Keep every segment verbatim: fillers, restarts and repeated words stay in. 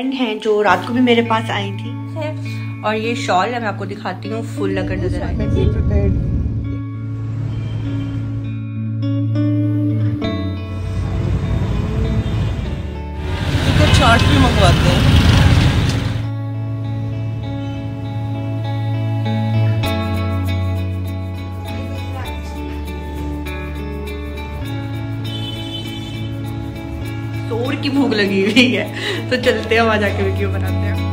Friend हैं जो रात को भी मेरे पास आई थी और ये शॉल है, मैं आपको दिखाती हूँ, फुल अगर नजर आए। शॉर्ट भी मंगवाते हैं। शोर की भूख लगी हुई है तो चलते हैं वहां जाके वीडियो बनाते हैं।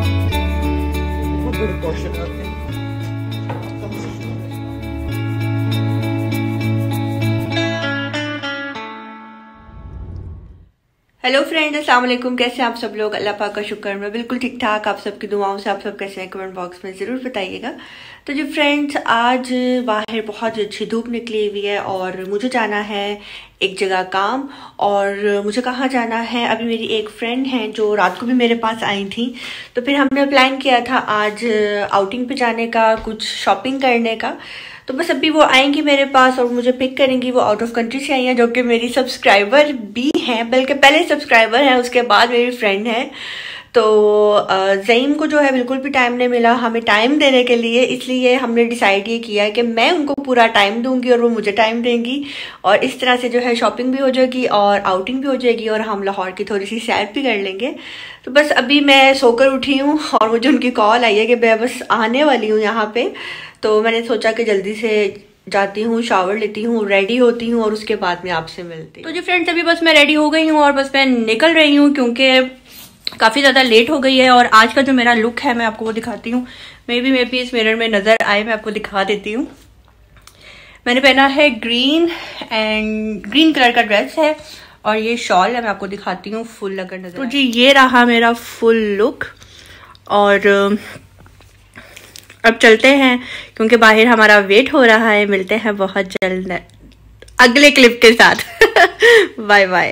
हेलो फ्रेंड्स, अस्सलाम वालेकुम। कैसे हैं आप सब लोग? अल्लाह पाक का शुक्र, मैं बिल्कुल ठीक ठाक। आप सबकी दुआओं से आप सब कैसे हैं कमेंट बॉक्स में ज़रूर बताइएगा। तो जी फ्रेंड्स, आज बाहर बहुत अच्छी धूप निकली हुई है और मुझे जाना है एक जगह काम। और मुझे कहाँ जाना है, अभी मेरी एक फ्रेंड है जो रात को भी मेरे पास आई थी, तो फिर हमने प्लान किया था आज आउटिंग पे जाने का, कुछ शॉपिंग करने का। तो बस अभी वो आएंगी मेरे पास और मुझे पिक करेंगी। वो आउट ऑफ कंट्री से आई हैं, जो कि मेरी सब्सक्राइबर भी हैं, बल्कि पहले सब्सक्राइबर हैं, उसके बाद मेरी फ्रेंड है। तो ज़ईम को जो है बिल्कुल भी टाइम नहीं मिला हमें टाइम देने के लिए, इसलिए हमने डिसाइड ये किया है कि मैं उनको पूरा टाइम दूंगी और वो मुझे टाइम देंगी, और इस तरह से जो है शॉपिंग भी हो जाएगी और आउटिंग भी हो जाएगी और हम लाहौर की थोड़ी सी सैर भी कर लेंगे। तो बस अभी मैं सोकर उठी हूँ और मुझे उनकी कॉल आई है कि मैं बस आने वाली हूँ यहाँ पे। तो मैंने सोचा कि जल्दी से जाती हूँ, शावर लेती हूँ, रेडी होती हूँ और उसके बाद में आपसे मिलती हूँ। तो जी फ्रेंड्स, अभी बस मैं रेडी हो गई हूँ और बस मैं निकल रही हूँ क्योंकि काफ़ी ज़्यादा लेट हो गई है। और आज का जो मेरा लुक है मैं आपको वो दिखाती हूँ। मे बी मे बी इस मिरर में नज़र आए, मैं आपको दिखा देती हूँ। मैंने पहना है ग्रीन एंड ग्रीन कलर का ड्रेस है और ये शॉल है, मैं आपको दिखाती हूँ फुल अगर नज़र। तो जी ये रहा मेरा फुल लुक और अब चलते हैं क्योंकि बाहर हमारा वेट हो रहा है। मिलते हैं बहुत जल्द अगले क्लिप के साथ। Bye bye.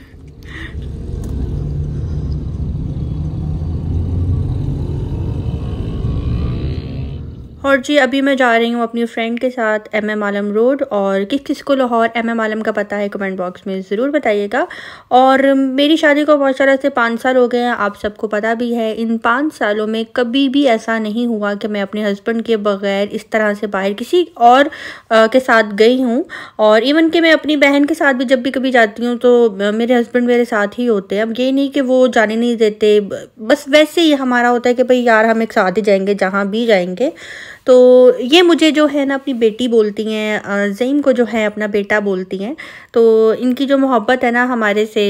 और जी अभी मैं जा रही हूँ अपनी फ्रेंड के साथ एम एम आलम रोड, और किस किस को लाहौर एम एम आलम का पता है कमेंट बॉक्स में ज़रूर बताइएगा। और मेरी शादी को बहुत सारा से पाँच साल हो गए हैं, आप सबको पता भी है। इन पाँच सालों में कभी भी ऐसा नहीं हुआ कि मैं अपने हस्बैंड के बगैर इस तरह से बाहर किसी और आ, के साथ गई हूँ। और इवन कि मैं अपनी बहन के साथ भी जब भी कभी जाती हूँ तो मेरे हस्बैंड मेरे साथ ही होते हैं। अब ये नहीं कि वो जाने नहीं देते, बस वैसे ही हमारा होता है कि भाई यार हम एक साथ ही जाएंगे जहाँ भी जाएंगे। तो ये मुझे जो है ना अपनी बेटी बोलती हैं, ज़ईम को जो है अपना बेटा बोलती हैं। तो इनकी जो मोहब्बत है ना हमारे से,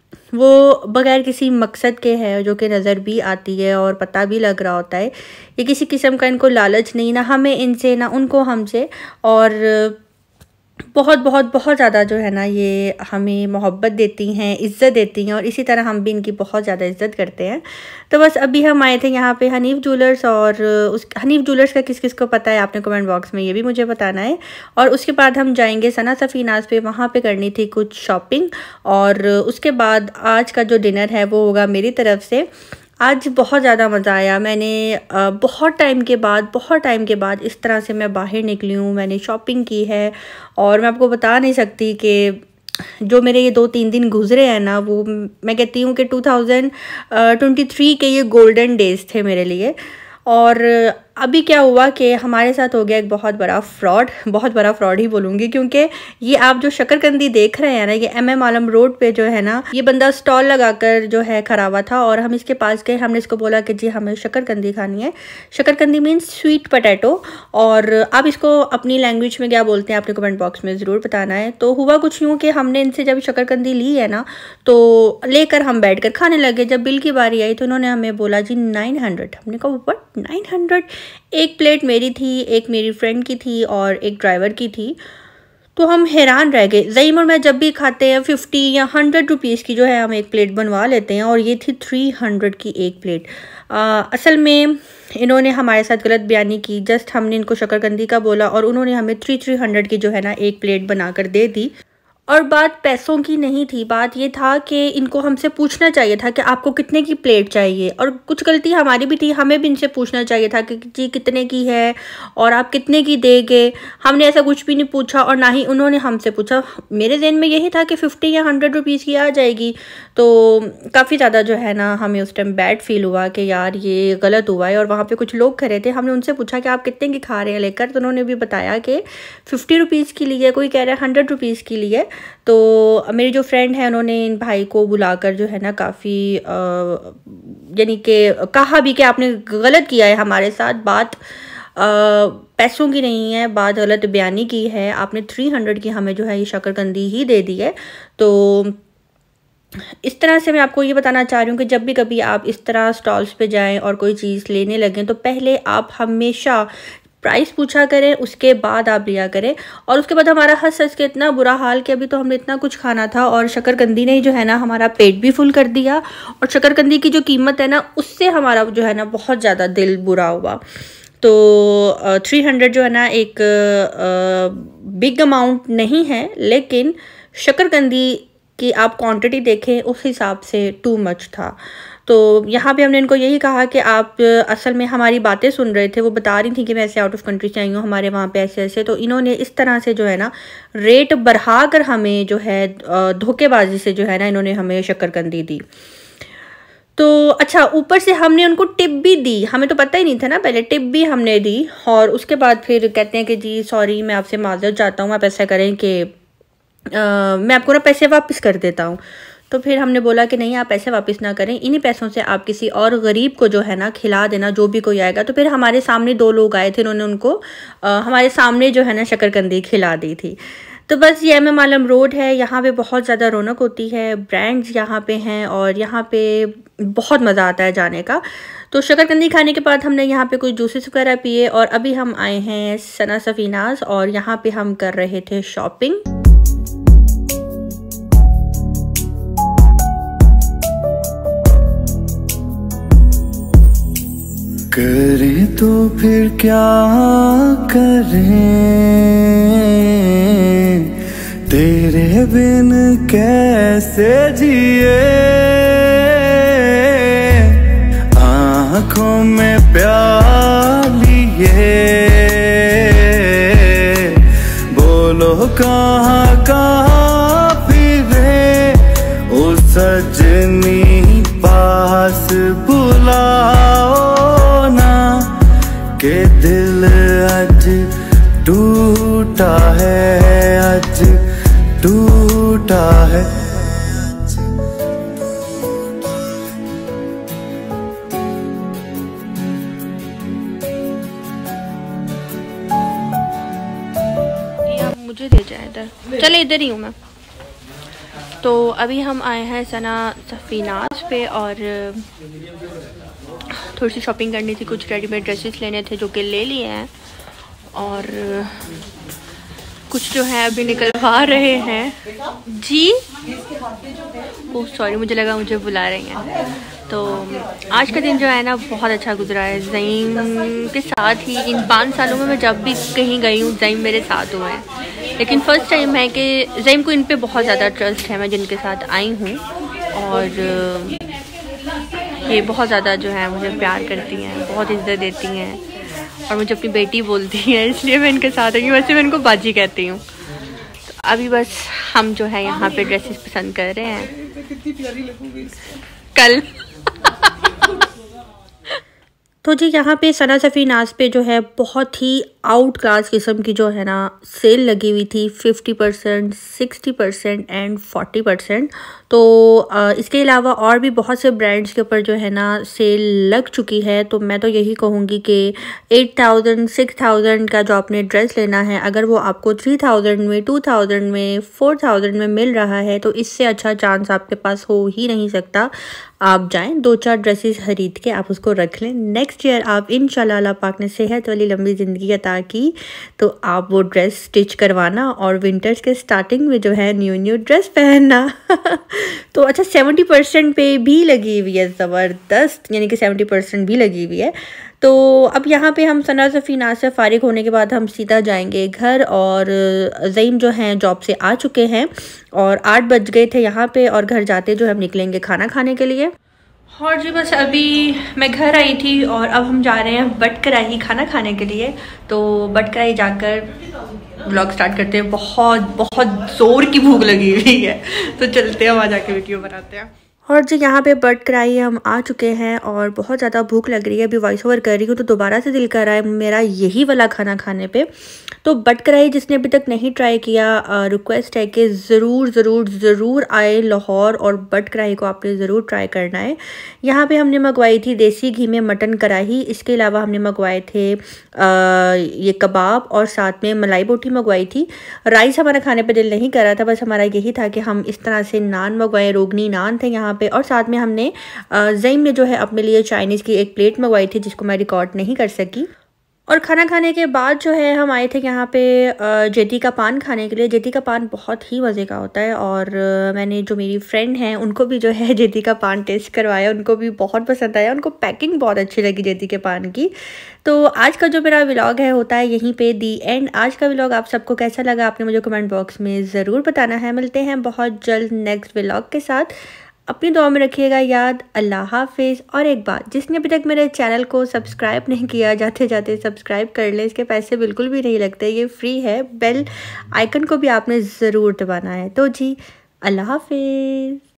वो बगैर किसी मकसद के है, जो कि नज़र भी आती है और पता भी लग रहा होता है। ये किसी किस्म का इनको लालच नहीं, ना हमें इनसे ना उनको हमसे, और बहुत बहुत बहुत ज़्यादा जो है ना ये हमें मोहब्बत देती हैं, इज़्ज़त देती हैं, और इसी तरह हम भी इनकी बहुत ज़्यादा इज़्ज़त करते हैं। तो बस अभी हम आए थे यहाँ पे हनीफ ज्वेलर्स, और उस हनीफ ज्वेलर्स का किस किस को पता है आपने कमेंट बॉक्स में ये भी मुझे बताना है। और उसके बाद हम जाएंगे सना सफ़ीनाज़ पे, वहाँ पे करनी थी कुछ शॉपिंग, और उसके बाद आज का जो डिनर है वो होगा मेरी तरफ से। आज बहुत ज़्यादा मज़ा आया। मैंने बहुत टाइम के बाद बहुत टाइम के बाद इस तरह से मैं बाहर निकली हूँ, मैंने शॉपिंग की है, और मैं आपको बता नहीं सकती कि जो मेरे ये दो तीन दिन गुजरे हैं ना, वो मैं कहती हूँ कि टू थाउजेंड ट्वेंटी थ्री के ये गोल्डन डेज़ थे मेरे लिए। और अभी क्या हुआ कि हमारे साथ हो गया एक बहुत बड़ा फ्रॉड, बहुत बड़ा फ्रॉड ही बोलूँगी, क्योंकि ये आप जो शकरकंदी देख रहे हैं ना, ये एम एम आलम रोड पे जो है ना, ये बंदा स्टॉल लगाकर जो है खड़ा हुआ था। और हम इसके पास गए, हमने इसको बोला कि जी हमें शकरकंदी खानी है। शकरकंदी मीन्स स्वीट पोटैटो, और आप इसको अपनी लैंग्वेज में क्या बोलते हैं आपने कमेंट बॉक्स में ज़रूर बताना है। तो हुआ कुछ यूँ कि हमने इनसे जब शकरकंदी ली है ना, तो लेकर हम बैठ कर खाने लगे। जब बिल की बारी आई तो उन्होंने हमें बोला जी नाइन हंड्रेड। हमने कहा ऊपर नाइन हंड्रेड? एक प्लेट मेरी थी, एक मेरी फ्रेंड की थी और एक ड्राइवर की थी। तो हम हैरान रह गए। ज़ईम और मैं जब भी खाते हैं फिफ्टी या हंड्रेड रुपीज़ की जो है हम एक प्लेट बनवा लेते हैं, और ये थी थ्री हंड्रेड की एक प्लेट। आ, असल में इन्होंने हमारे साथ गलत बयानी की। जस्ट हमने इनको शकरकंदी का बोला और उन्होंने हमें थ्री थ्री हंड्रेड की जो है ना एक प्लेट बना कर दे दी। और बात पैसों की नहीं थी, बात ये था कि इनको हमसे पूछना चाहिए था कि आपको कितने की प्लेट चाहिए, और कुछ गलती हमारी भी थी, हमें भी इनसे पूछना चाहिए था कि जी कितने की है और आप कितने की देंगे। हमने ऐसा कुछ भी नहीं पूछा और ना ही उन्होंने हमसे पूछा। मेरे ज़हन में यही था कि फिफ्टी या हंड्रेड रुपीज़ की आ जाएगी। तो काफ़ी ज़्यादा जो है ना हमें उस टाइम बैड फील हुआ कि यार ये गलत हुआ है। और वहाँ पे कुछ लोग खड़े थे, हमने उनसे पूछा कि आप कितने की खा रहे हैं लेकर, तो उन्होंने भी बताया कि फिफ्टी रुपीज़ की ली है, कोई कह रहा है हंड्रेड रुपीज़ की ली है। तो मेरी जो फ्रेंड है उन्होंने इन भाई को बुलाकर जो है ना काफ़ी यानी कि कहा भी कि आपने गलत किया है हमारे साथ, बात आ, पैसों की नहीं है, बात गलत बयानी की है, आपने थ्री हंड्रेड की हमें जो है ये शकरकंदी ही दे दी है। तो इस तरह से मैं आपको ये बताना चाह रही हूँ कि जब भी कभी आप इस तरह स्टॉल्स पे जाएं और कोई चीज़ लेने लगें तो पहले आप हमेशा प्राइस पूछा करें, उसके बाद आप लिया करें। और उसके बाद हमारा हंस हंस के इतना बुरा हाल कि अभी तो हमने इतना कुछ खाना था और शकरकंदी ने जो है ना हमारा पेट भी फुल कर दिया, और शकरकंदी की जो कीमत है ना उससे हमारा जो है ना बहुत ज़्यादा दिल बुरा हुआ। तो थ्री हंड्रेड जो है ना एक बिग अमाउंट नहीं है, लेकिन शकरकंदी कि आप क्वांटिटी देखें उस हिसाब से टू मच था। तो यहाँ पे हमने इनको यही कहा कि आप असल में हमारी बातें सुन रहे थे, वो बता रही थी कि मैं ऐसे आउट ऑफ कंट्री से आई हूँ, हमारे वहाँ पे ऐसे ऐसे। तो इन्होंने इस तरह से जो है ना रेट बढ़ा कर हमें जो है धोखेबाजी से जो है ना इन्होंने हमें शक्करकंदी दी। तो अच्छा, ऊपर से हमने उनको टिप भी दी, हमें तो पता ही नहीं था ना, पहले टिप भी हमने दी। और उसके बाद फिर कहते हैं कि जी सॉरी, मैं आपसे माजरत चाहता हूँ, आप ऐसा करें कि Uh, मैं आपको ना पैसे वापस कर देता हूँ। तो फिर हमने बोला कि नहीं, आप पैसे वापस ना करें, इन्हीं पैसों से आप किसी और गरीब को जो है ना खिला देना, जो भी कोई आएगा। तो फिर हमारे सामने दो लोग आए थे, उन्होंने उनको आ, हमारे सामने जो है ना शकरकंदी खिला दी थी। तो बस ये एम एम आलम रोड है, यहाँ पे बहुत ज़्यादा रौनक होती है, ब्रांड्स यहाँ पे हैं और यहाँ पे बहुत मज़ा आता है जाने का। तो शकरकंदी खाने के बाद हमने यहाँ पे कुछ जूसेस वगैरह पिए और अभी हम आए हैं सना सफीनाज और यहाँ पे हम कर रहे थे शॉपिंग। करे तो फिर क्या करें, तेरे बिन कैसे जिए, आँखों में प्यार लिए, बोलो कहाँ कहाँ फिरे, ओ सजनी पास बुलाओ के दिल आज टूटा है, आज टूटा है। आप मुझे दे जाए इधर, चले इधर ही हूँ मैं। तो अभी हम आए हैं सना सफीनाज पे और थोड़ी सी शॉपिंग करनी थी, कुछ रेडीमेड ड्रेसेस लेने थे जो कि ले लिए हैं और कुछ जो है अभी निकलवा रहे हैं जी। ओह सॉरी, मुझे लगा मुझे बुला रही हैं। तो आज का दिन जो है ना बहुत अच्छा गुजरा है ज़ईम के साथ ही। इन पाँच सालों में मैं जब भी कहीं गई हूँ ज़ईम मेरे साथ हुए हैं, लेकिन फ़र्स्ट टाइम है कि ज़ईम को इन पे बहुत ज़्यादा ट्रस्ट है, मैं जिनके साथ आई हूँ और ये बहुत ज़्यादा जो है मुझे प्यार करती हैं, बहुत इज्जत देती हैं और मुझे अपनी बेटी बोलती हैं, इसलिए मैं इनके साथ आई हूँ। वैसे मैं इनको बाजी कहती हूँ। तो अभी बस हम जो है यहाँ पे ड्रेसेस पसंद कर रहे हैं। कितनी प्यारी लगूंगी कल। तो जी यहाँ पे सना सफीनाज पे जो है बहुत ही आउट क्लास किस्म की जो है ना सेल लगी हुई थी, fifty percent, sixty percent and forty percent. तो इसके अलावा और भी बहुत से ब्रांड्स के ऊपर जो है ना सेल लग चुकी है। तो मैं तो यही कहूँगी कि एट थाउजेंड सिक्स थाउजेंड का जो आपने ड्रेस लेना है, अगर वो आपको थ्री थाउजेंड में, टू थाउजेंड में, फोर थाउजेंड में मिल रहा है तो इससे अच्छा चांस आपके पास हो ही नहीं सकता। आप जाएं, दो चार ड्रेसेस खरीद के आप उसको रख लें। नेक्स्ट ईयर आप इंशाल्लाह अल्लाह पाक ने सेहत वाली लंबी ज़िंदगी अता की तो आप वो ड्रेस स्टिच करवाना और विंटर्स के स्टार्टिंग में जो है न्यू न्यू ड्रेस पहनना। तो अच्छा, सेवेंटी परसेंट पे भी लगी हुई है, ज़बरदस्त, यानी कि सेवेंटी परसेंट भी लगी हुई है। तो अब यहाँ पे हम सना सफ़ीना से फ़ारिग होने के बाद हम सीधा जाएंगे घर, और ज़ईम जो हैं जॉब से आ चुके हैं और आठ बज गए थे यहाँ पे, और घर जाते जो हम निकलेंगे खाना खाने के लिए। और जी बस अभी मैं घर आई थी और अब हम जा रहे हैं बट कराही खाना खाने के लिए। तो बट कराही जाकर व्लॉग स्टार्ट करते हैं। बहुत बहुत ज़ोर की भूख लगी हुई है, तो चलते हैं वहाँ जाके वीडियो बनाते हैं। और जी यहाँ पे बट कराई हम आ चुके हैं और बहुत ज़्यादा भूख लग रही है। अभी वॉइस ओवर कर रही हूँ तो दोबारा से दिल कर रहा है मेरा यही वाला खाना खाने पे। तो बट कराई जिसने अभी तक नहीं ट्राई किया, रिक्वेस्ट है कि ज़रूर ज़रूर ज़रूर आए लाहौर और बट कराई को आपने ज़रूर ट्राई करना है। यहाँ पे हमने मंगवाई थी देसी घी में मटन कढ़ाई, इसके अलावा हमने मंगवाए थे आ, ये कबाब और साथ में मलाई बोटी मंगवाई थी। राइस हमारा खाने पर दिल नहीं कर रहा था, बस हमारा यही था कि हम इस तरह से नान मंगवाए, रोगनी नान थे यहाँ पे, और साथ में हमने ज़ईम ने जो है अपने लिए चाइनीज़ की एक प्लेट मंगवाई थी जिसको मैं रिकॉर्ड नहीं कर सकी। और खाना खाने के बाद जो है हम आए थे यहाँ पे जेती का पान खाने के लिए। जेती का पान बहुत ही मज़े का होता है और मैंने जो मेरी फ्रेंड हैं उनको भी जो है जेती का पान टेस्ट करवाया, उनको भी बहुत पसंद आया, उनको पैकिंग बहुत अच्छी लगी जेती के पान की। तो आज का जो मेरा व्लॉग है होता है यहीं पे दी एंड। आज का व्लॉग आप सबको कैसा लगा आपने मुझे कमेंट बॉक्स में ज़रूर बताना है। मिलते हैं बहुत जल्द नेक्स्ट व्लॉग के साथ। अपनी दुआ में रखिएगा याद। अल्लाह हाफिज़। और एक बात, जिसने अभी तक मेरे चैनल को सब्सक्राइब नहीं किया, जाते जाते सब्सक्राइब कर लें, इसके पैसे बिल्कुल भी नहीं लगते, ये फ्री है। बेल आइकन को भी आपने ज़रूर दबाना है। तो जी अल्लाह हाफिज़।